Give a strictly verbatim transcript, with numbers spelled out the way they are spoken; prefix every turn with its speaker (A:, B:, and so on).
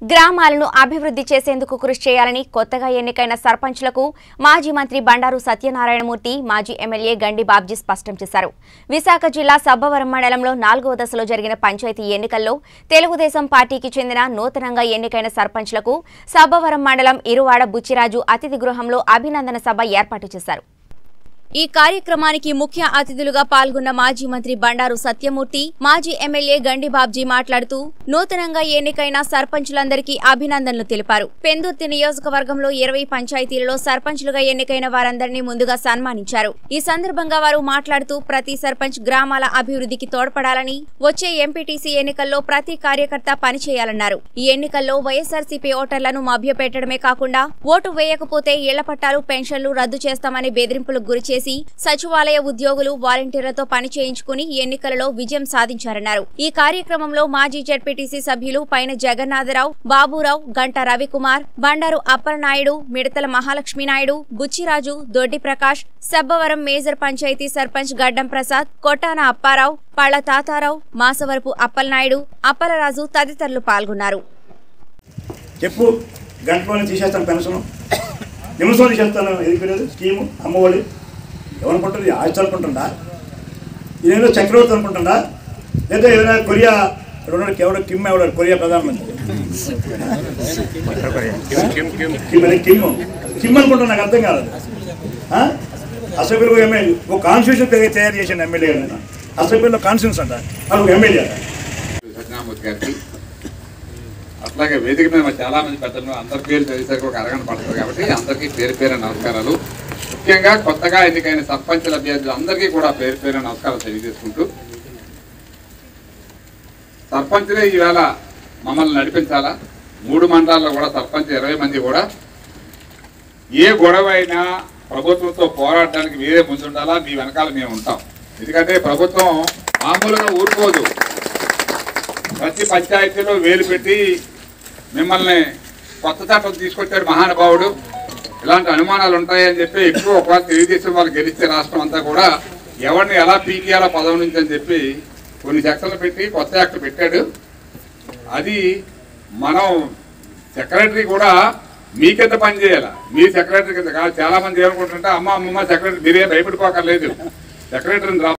A: గ్రామాలను అభివృద్ధి చేసేందుకు కృషి చేయాలని కొత్తగా ఎన్నికైన సర్పంచ్లకు మాజీ మంత్రి బండారు సత్యనారాయణమూర్తి మాజీ ఎమ్మెల్యే గండి బాబ్జీ స్పష్టం చేశారు. విశాఖ జిల్లా సబ్బవరం మండలంలో నాలుగో దశలో జరిగిన పంచాయతీ ఎన్నికల్లో తెలుగుదేశం పార్టీకి చెందిన నూతనంగా ఎన్నికైన సర్పంచ్లకు సబ్బవరం మండలం ఇరువాడ బుచ్చిరాజు అతిథి గృహంలో అభినందన సభ ఏర్పాటు చేశారు. ఈ కార్యక్రమానికి ముఖ్య అతిథులుగా పాల్గొన్న మాజీ మంత్రి బండారు సత్యమూర్తి, మాజీ ఎమ్మెల్యే గండి బాబ్జీ మాట్లాడుతూ నూతనంగా ఎన్నికైన సర్పంచులందరికీ అభినందనలు తెలిపారు. పెందుర్తి నియోజకవర్గంలో ఇరవై పంచాయతీలలో సర్పంచులుగా ఎన్నికైన వారందరినీ ముందుగా సన్మానించారు. ఈ సందర్భంగా వారు మాట్లాడుతూ ప్రతి సర్పంచ్ గ్రామాల అభివృద్ధికి తోడ్పడాలని, వచ్చే ఎంపీటీసీ ఎన్నికల్లో ప్రతి కార్యకర్త పనిచేయాలన్నారు. ఈ ఎన్నికల్లో వైఎస్ఆర్సీపీ ఓటర్లను మభ్యపెట్టడమే కాకుండా ఓటు వేయకపోతే ఇళ్ల పట్టాలు, పెన్షన్లు రద్దు చేస్తామని బెదిరింపులకు గురిచేసి సచివాలయ ఉద్యోగులు, వాలంటీర్లతో పని చేయించుకుని ఎన్నికలలో విజయం సాధించారన్నారు. ఈ కార్యక్రమంలో మాజీ జెడ్పీటీసీ సభ్యులు పైన జగన్నాథరావు, బాబురావు, గంట రవికుమార్, బండారు అప్పలనాయుడు, మిడతల మహాలక్ష్మి నాయుడు, బుచ్చిరాజు, దొడ్డి ప్రకాష్, సబ్బవరం మేజర్ పంచాయతీ సర్పంచ్ గడ్డం ప్రసాద్, కొట్టాన అప్పారావు, పళ్ల తాతారావు, మాసవరపు అప్పలనాయుడు, అప్పలరాజు తదితరులు పాల్గొన్నారు.
B: చెప్పు గంటలోనే తీసేస్తాను పెన్షన్, నిమిషంలో తీసేస్తాను ఎదుగులేదు స్కీము అమ్మఒడి ఏమనుకుంటుంది, ఆస్తి అనుకుంటుందా, ఇదేదో చక్రవర్తి అనుకుంటుందా, లేదా ఏదైనా కొరియా రెండు ఎవడో కిమ్ ఎవడాడు కొరియా ప్రధానమంత్రి కిమ్ కిమ్ అనుకుంటున్నా, నాకు అర్థం కాలేదు. అసెంబ్లీలో ఎమ్మెల్యే ఒక కాన్స్టిట్యూషన్ తయారు చేసిన ఎమ్మెల్యే కదా, అసెంబ్లీలో కాన్స్టిట్యూన్స్ అంట, అది ఒక ఎమ్మెల్యే.
C: సత్యనారాయణమూర్తి గారికి అట్లాగే వేదిక మీద చాలా మంది పెద్దలు అందరి పేరు చదివేసరికి ఒక అరగంట పడుతుంది కాబట్టి అందరికీ పేరు పేరు నమస్కారాలు. ముఖ్యంగా కొత్తగా ఎన్నికైన సర్పంచుల అభ్యర్థులు అందరికీ కూడా పేరు పేరు నమస్కారాలు తెలియజేసుకుంటూ, సర్పంచులే ఈవేళ మమ్మల్ని నడిపించాలా. మూడు మండలాల్లో కూడా సర్పంచ్ ఇరవై మంది కూడా ఏ గొడవ అయినా ప్రభుత్వంతో పోరాడడానికి మీరే ముందుండాలా, మీ వెనకాల మేము ఉంటాం. ఎందుకంటే ప్రభుత్వం మామూలుగా ఊరుకోదు, ప్రతి పంచాయతీలో వేలు పెట్టి మిమ్మల్ని కొత్త చట్టం తీసుకొచ్చాడు మహానుభావుడు, ఇలాంటి అనుమానాలు ఉంటాయని చెప్పి ఎక్కువ ఒకవేళ తెలుగుదేశం వాళ్ళు గెలిస్తే రాష్ట్రం అంతా కూడా ఎవరిని ఎలా పీకేయాలో పదవి నుంచి అని చెప్పి కొన్ని సెక్షన్లు పెట్టి కొత్త యాక్ట్ పెట్టాడు. అది మనం సెక్రటరీ కూడా మీ కింద పని చేయాలి, మీ సెక్రటరీ కింద కాదు. చాలా మంది ఏమనుకుంటుంటే అమ్మ అమ్మమ్మ సెక్రటరీ మీరే భయపడిపోకర్లేదు, సెక్రటరీని